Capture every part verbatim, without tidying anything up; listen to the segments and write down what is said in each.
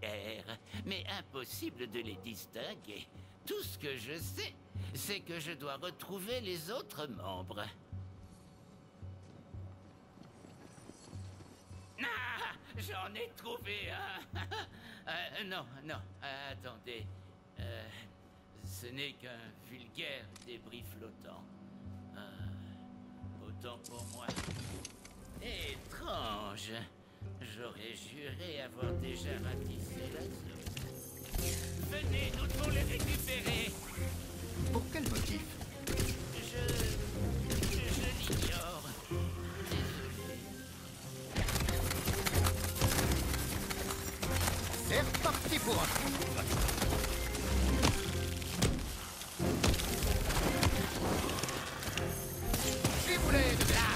R, mais impossible de les distinguer. Tout ce que je sais, c'est que je dois retrouver les autres membres. Ah, j'en ai trouvé un. euh, non, non, euh, attendez. Euh, ce n'est qu'un vulgaire débris flottant. Euh, autant pour moi. Étrange. J'aurais juré avoir déjà ratissé la zone. Venez, nous devons les récupérer. Pour quel motif? Je... je, je l'ignore. Désolé. C'est reparti pour un tour. Ciboulé de glace.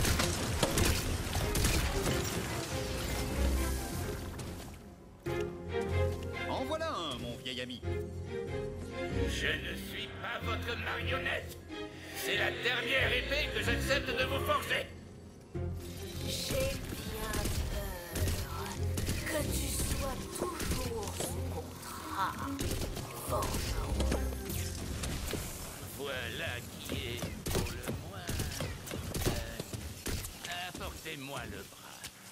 En voilà un, mon vieil ami. Je ne suis pas votre marionnette. C'est la dernière épée que j'accepte de vous forger. J'ai bien peur que tu sois toujours sous contrat, forgeron. Voilà qui est, pour le moins... Euh, apportez-moi le bras.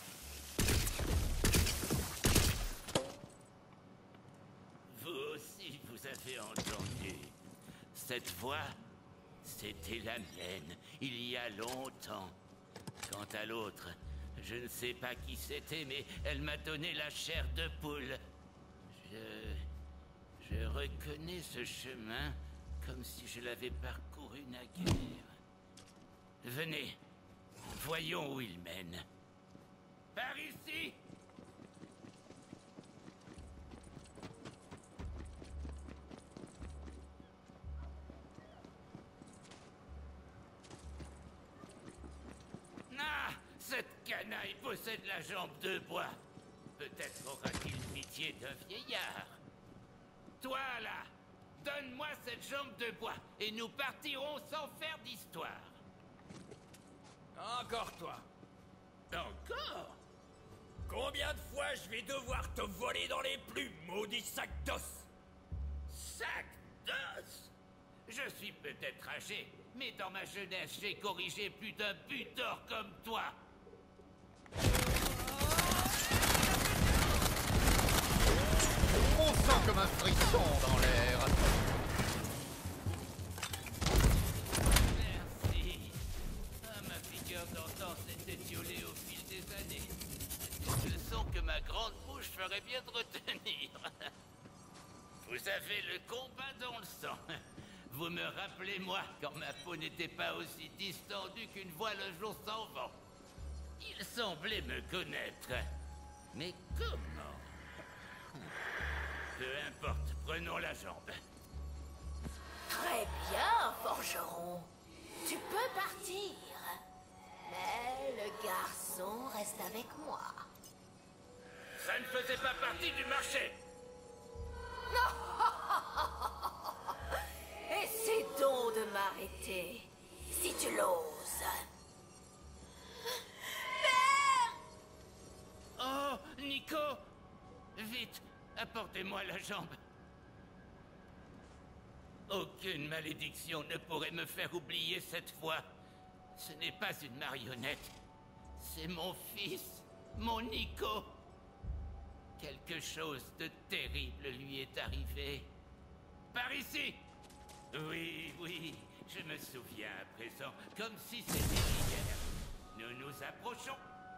Vous aussi, vous avez entendu. Cette voix, c'était la mienne, il y a longtemps. Quant à l'autre, je ne sais pas qui c'était, mais elle m'a donné la chair de poule. Je... je reconnais ce chemin comme si je l'avais parcouru naguère. Venez, voyons où il mène. Par ici! Ah! Cette canaille possède la jambe de bois. Peut-être aura-t-il pitié d'un vieillard. Toi, là, donne-moi cette jambe de bois, et nous partirons sans faire d'histoire. Encore toi. Encore? Combien de fois je vais devoir te voler dans les plumes, maudit sac d'os? Sac d'os? Je suis peut-être âgé, mais dans ma jeunesse, j'ai corrigé plus d'un butor comme toi. On sent comme un frisson dans l'air. Merci. Ah, ma figure d'antan s'est étiolée au fil des années. C'est une leçon que ma grande bouche ferait bien de retenir. Vous avez le combat dans le sang. Vous me rappelez, moi, quand ma peau n'était pas aussi distendue qu'une voile un jour sans vent. Il semblait me connaître. Mais comment? Peu importe, prenons la jambe. Très bien, forgeron. Tu peux partir. Mais le garçon reste avec moi. Ça ne faisait pas partie du marché. Essaie donc de m'arrêter, si tu l'oses. Oh, Nico! Vite, apportez-moi la jambe. Aucune malédiction ne pourrait me faire oublier cette fois. Ce n'est pas une marionnette. C'est mon fils, mon Nico. Quelque chose de terrible lui est arrivé. Par ici! Oui, oui, je me souviens à présent, comme si c'était hier. Nous nous approchons.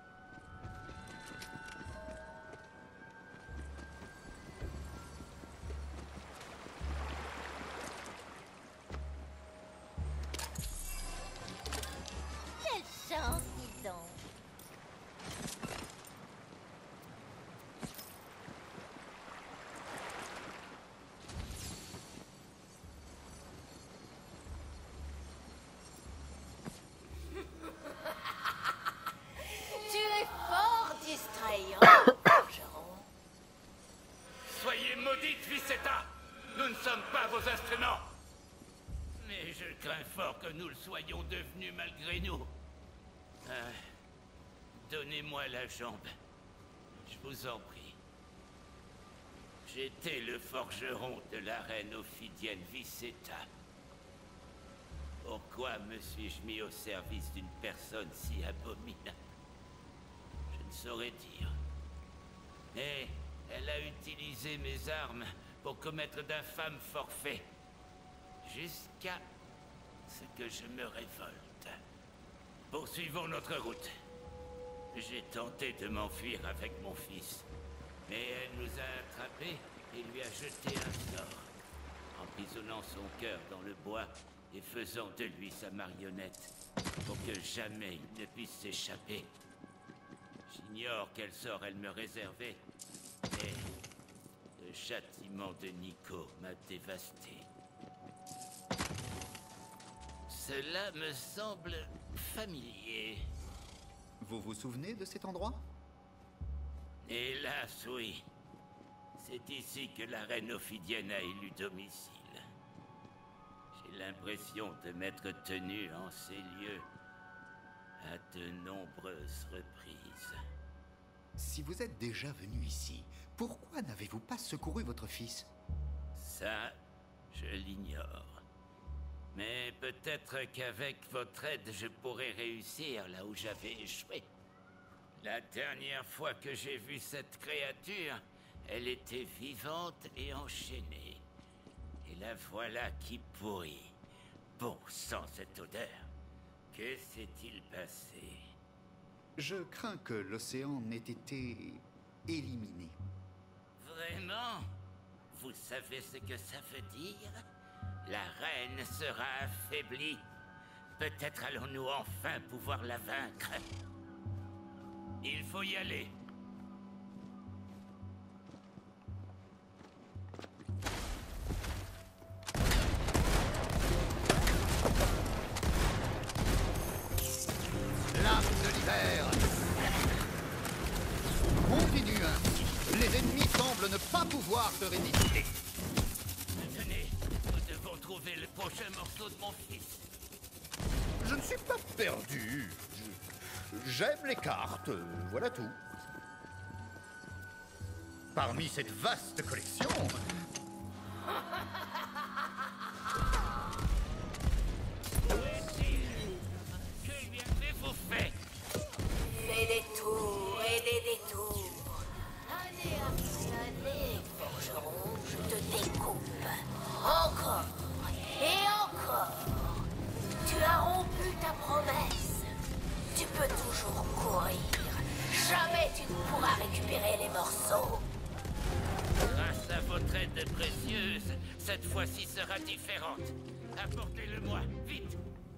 Quelle chance, dis donc. Tu es fort distrayant, forgeron. Soyez maudite, Vicetta! Nous ne sommes pas vos instruments! Mais je crains fort que nous le soyons devenus malgré nous. Euh, Donnez-moi la jambe. Je vous en prie. J'étais le forgeron de la reine ophidienne Vicetta. Pourquoi me suis-je mis au service d'une personne si abominable? Je ne saurais dire. Mais elle a utilisé mes armes pour commettre d'infâmes forfaits. Jusqu'à ce que je me révolte. Poursuivons notre route. J'ai tenté de m'enfuir avec mon fils. Mais elle nous a attrapés et lui a jeté un sort, emprisonnant son cœur dans le bois et faisant de lui sa marionnette, pour que jamais il ne puisse s'échapper. J'ignore quel sort elle me réservait, mais le châtiment de Nico m'a dévasté. Cela me semble familier. Vous vous souvenez de cet endroit? Hélas, oui. C'est ici que la reine ophidienne a élu domicile. J'ai l'impression de m'être tenu en ces lieux à de nombreuses reprises. Si vous êtes déjà venu ici, pourquoi n'avez-vous pas secouru votre fils? Ça, je l'ignore. Mais peut-être qu'avec votre aide, je pourrais réussir là où j'avais échoué. La dernière fois que j'ai vu cette créature, elle était vivante et enchaînée. Et la voilà qui pourrit. Bon sang, cette odeur. Que s'est-il passé? Je crains que l'océan n'ait été éliminé. Vraiment? Vous savez ce que ça veut dire? La reine sera affaiblie. Peut-être allons-nous enfin pouvoir la vaincre. Il faut y aller. L'âme de l'hiver. Continue ainsi. Les ennemis semblent ne pas pouvoir te résister. Tenez, nous devons trouver le prochain morceau de mon fils. Je ne suis pas perdu. Je- J'aime les cartes, voilà tout. Parmi cette vaste collection... Où est-il? Que lui avez-vous fait? Fais des tours et des détours. Année après année, forgeron, je te découpe. Encore et encore. Tu as rompu ta promesse. Tu peux toujours courir. Jamais tu ne pourras récupérer les morceaux. Grâce à votre aide précieuse, cette fois-ci sera différente. Apportez-le-moi, vite.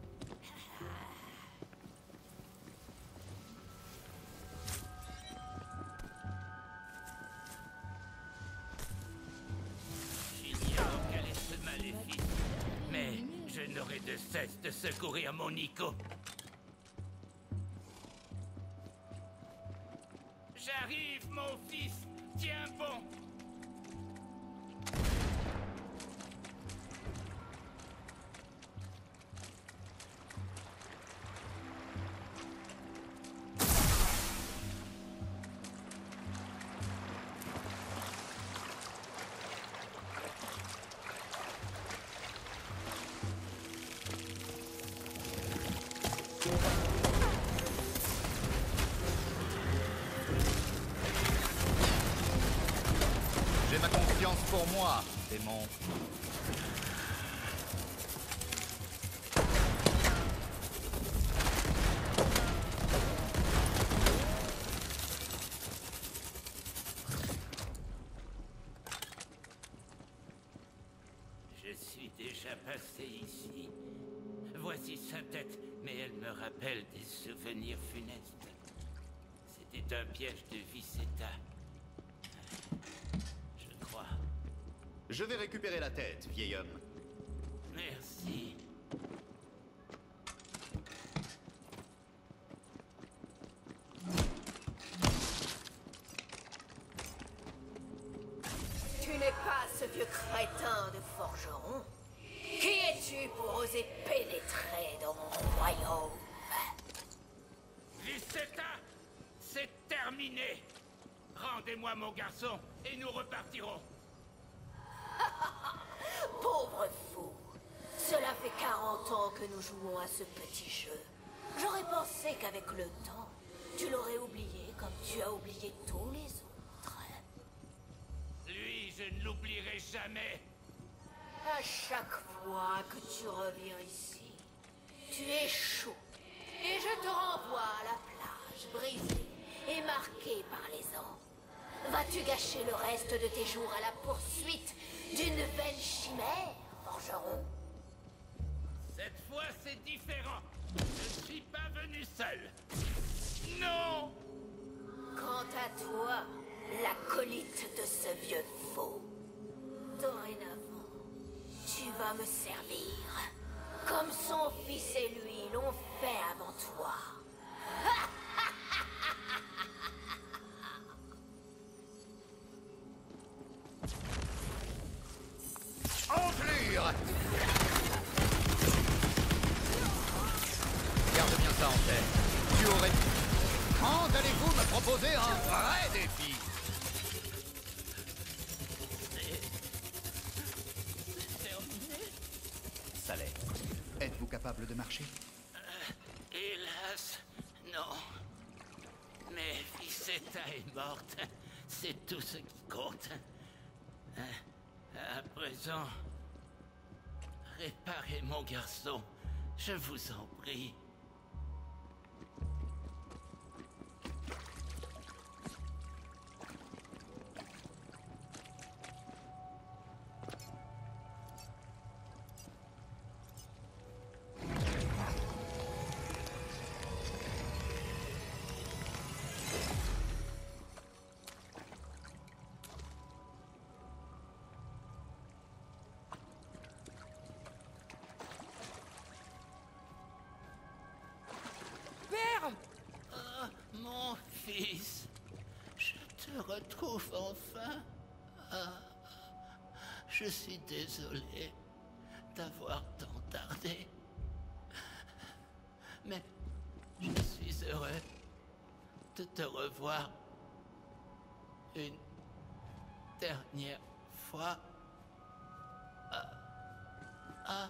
J'ignore quel est ce maléfice, mais je n'aurai de cesse de secourir mon Nico. J'arrive, mon fils. Tiens bon. J'ai ma confiance pour moi, démon. Je suis déjà passé ici. Voici sa tête, mais elle me rappelle des souvenirs funestes. C'était un piège de Vicetta. Je crois. Je vais récupérer la tête, vieil homme. Merci. Tu n'es pas ce vieux crétin de forgeron. Qui es-tu pour oser pénétrer dans mon royaume? Vicetta, c'est terminé. Rendez-moi mon garçon et nous repartirons. Pauvre fou. Cela fait quarante ans que nous jouons à ce petit jeu. J'aurais pensé qu'avec le temps, tu l'aurais oublié comme tu as oublié tous les autres. Lui, je ne l'oublierai jamais. À chaque fois que tu reviens ici, tu échoues. Et je te renvoie à la plage, brisée et marquée par les ans. Vas-tu gâcher le reste de tes jours à la poursuite d'une vaine chimère, forgeron? Cette fois, c'est différent. Je ne suis pas venu seul. Non! Quant à toi, l'acolyte de ce vieux faux, dorénavant, tu vas me servir, comme son fils et lui l'ont fait avant toi. Enflure! Garde bien ça en tête. Tu aurais dû. Quand allez-vous me proposer un vrai défi? C'est terminé. Ça l'est. Êtes-vous capable de marcher? Hélas, non. Mais Vicetta est morte. C'est tout ce qui compte. À présent, réparez mon garçon. Je vous en prie. Ah, mon fils, je te retrouve enfin. Ah, je suis désolé d'avoir tant tardé. Mais je suis heureux de te revoir une dernière fois. Ah, ah,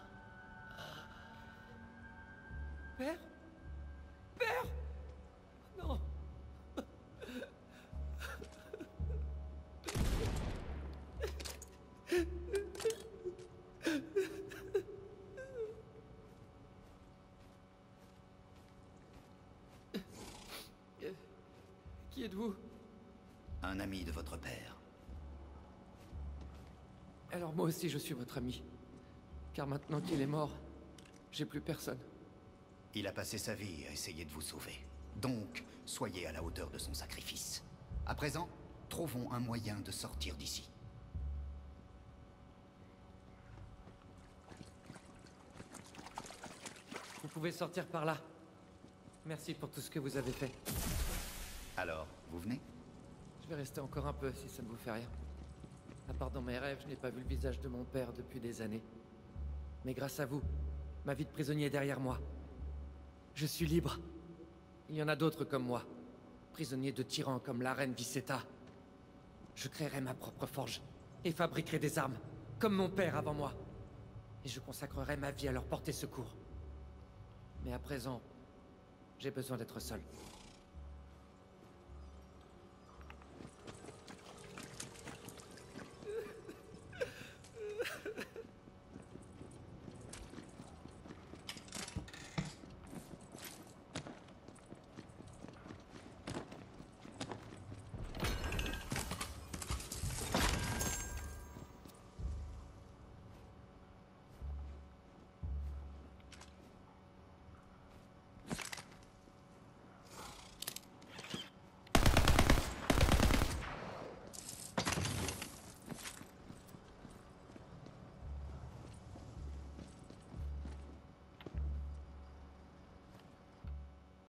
Père? Père? Non. Qui êtes-vous? Un ami de votre père. Alors moi aussi je suis votre ami. Car maintenant qu'il est mort, j'ai plus personne. Il a passé sa vie à essayer de vous sauver. Donc, soyez à la hauteur de son sacrifice. À présent, trouvons un moyen de sortir d'ici. Vous pouvez sortir par là. Merci pour tout ce que vous avez fait. Alors, vous venez? Je vais rester encore un peu si ça ne vous fait rien. À part dans mes rêves, je n'ai pas vu le visage de mon père depuis des années. Mais grâce à vous, ma vie de prisonnier est derrière moi. Je suis libre. Il y en a d'autres comme moi, prisonniers de tyrans comme la reine Vicetta. Je créerai ma propre forge et fabriquerai des armes, comme mon père avant moi. Et je consacrerai ma vie à leur porter secours. Mais à présent, j'ai besoin d'être seul.